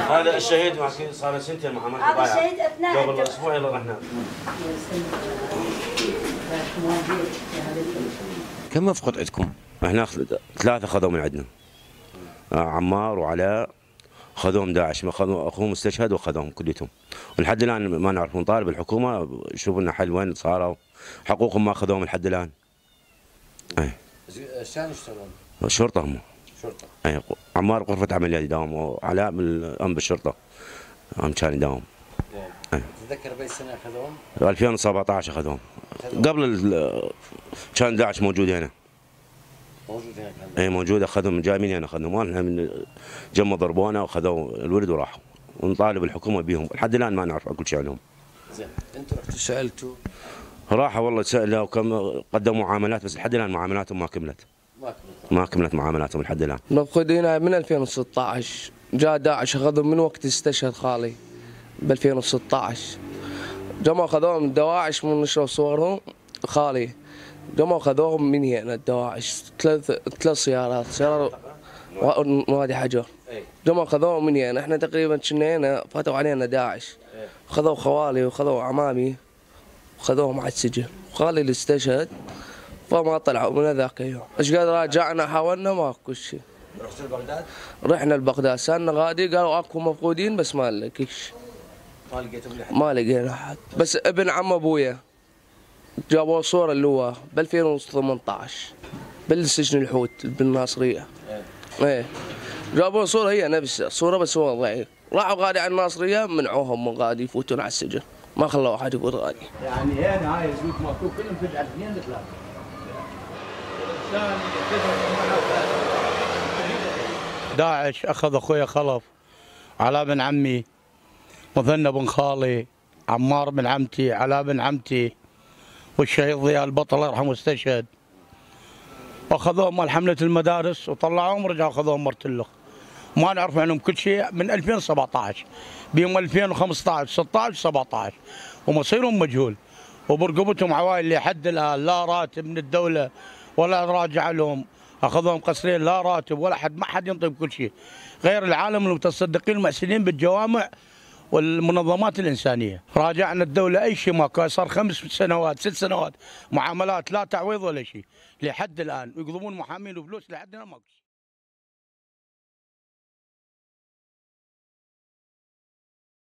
هذا الشهيد صار له سنتين محاماة هذا الشهيد اثناء قبل اسبوع يلا رحنا. كم مفقود عندكم؟ احنا 3 خذوا من عندنا. عمار وعلاء خذوهم داعش، اخوهم استشهد وخذوهم كليتهم. ولحد الان ما نعرف، نطالب الحكومه يشوفوا لنا حل وين صاروا، حقوقهم ما اخذوهم لحد الان. اي. شلون يشتغلون؟ الشرطه هم. شرطه. اي عمار غرفه عمليات يداوم، وعلاء بالامن بالشرطه. هم كان يداوم. تتذكر باي سنه اخذوهم؟ 2017 اخذوهم. قبل كان داعش موجود هنا. موجود هنا كان؟ اي موجود، اخذهم جاي من هنا اخذهم، احنا من جمه ضربونا واخذوا الولد وراحوا. ونطالب الحكومه بيهم، لحد الان ما نعرف كل شيء عنهم. زين، انتم رحتوا سالتوا؟ راحوا والله سالوا وكم قدموا معاملات، بس لحد الان معاملاتهم ما كملت. ما كملت معاملاتهم لحد الان. مفقودين من 2016، جاء داعش اخذهم من وقت استشهد خالي ب 2016. جمعوا اخذوهم من دواعش، من نشروا صورهم خالي. جمعوا اخذوهم من هنا الدواعش، ثلاث سيارات، سيارة وادي حجر. جمعوا اخذوهم من هنا، احنا تقريبا كنا هنا فاتوا علينا داعش. خذوا خوالي وخذوا عمامي وخذوهم على السجن. خالي اللي استشهد فما طلعوا من ذاك اليوم. ايش قد راجعنا حاولنا ماكو شيء. رحتوا لبغداد؟ رحنا لبغداد، سالنا غادي قالوا اكو مفقودين بس ما نلاقيش. ما لقيتهم لحد؟ ما لقينا احد، بس ابن عم ابويا جابوا صوره اللي هو ب 2018 بالسجن الحوت بالناصريه. ايه جابوا صوره هي نفسها صوره، بس هو ضعيف. راحوا غادي على الناصريه منعوهم من غادي يفوتون على السجن، ما خلوا احد يفوت غادي. يعني هنا هاي البيوت ماكو كلهم فجأة 2 ل 3. داعش اخذ اخويا خلف، علاء بن عمي، مثنى بن خالي، عمار بن عمتي، علاء بن عمتي، والشهيد ضياء البطل الله يرحمه استشهد. واخذوهم مال حمله المدارس وطلعوهم ورجعوا اخذوهم مرتلخ. ما نعرف عنهم كل شيء من 2017 بيوم 2015 16 17 ومصيرهم مجهول، وبرقبتهم عوائل لحد الان لا راتب من الدوله ولا راجع لهم. اخذوهم قصرين لا راتب ولا حد، ما حد ينطي بكل شيء غير العالم المتصدقين المحسنين بالجوامع والمنظمات الانسانيه. راجعنا الدوله اي شيء ماكو، صار 5 سنوات 6 سنوات معاملات لا تعويض ولا شيء لحد الان، يقضمون محامين وفلوس لحد الان ماكو.